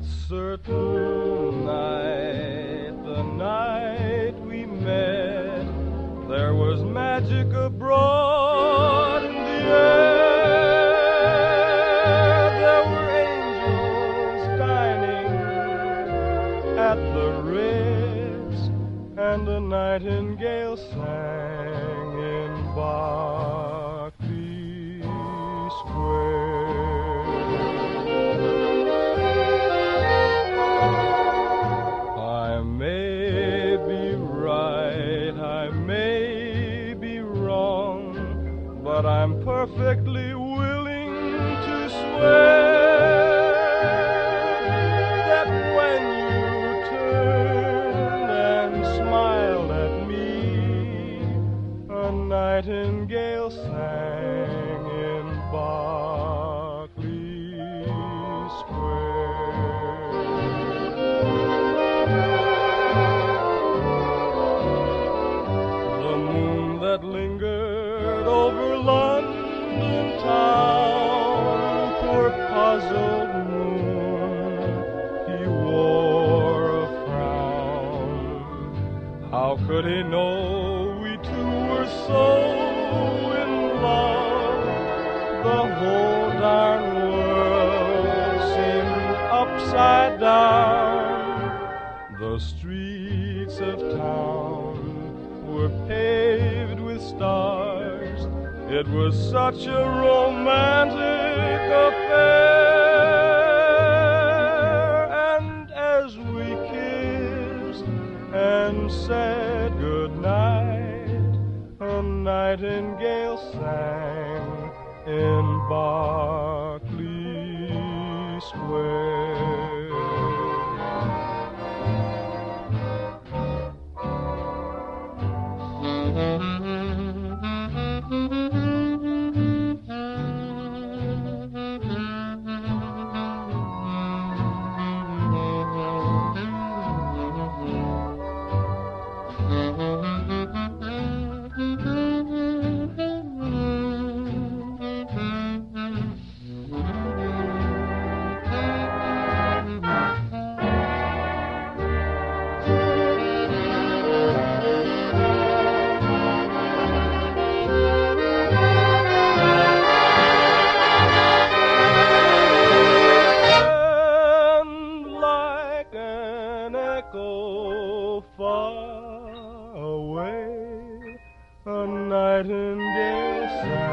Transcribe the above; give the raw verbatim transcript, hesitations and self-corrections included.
That certain night, the night we met, there was magic abroad in the air. There were angels dining at the Ritz, and a nightingale sang in Berkeley Square. I may be right, I may be wrong, but I'm perfectly willing to swear that when you turned and smiled at me, a nightingale sang in Berkeley Square. The moon that lingered over London town, poor puzzled moon, he wore a frown. How could he know we two were so in love? The whole darn world seemed upside down. The streets of town were paved with stars. It was such a romantic affair. And as we kissed and said goodnight, a nightingale sang in Berkeley Square. Far away, a nightingale sang.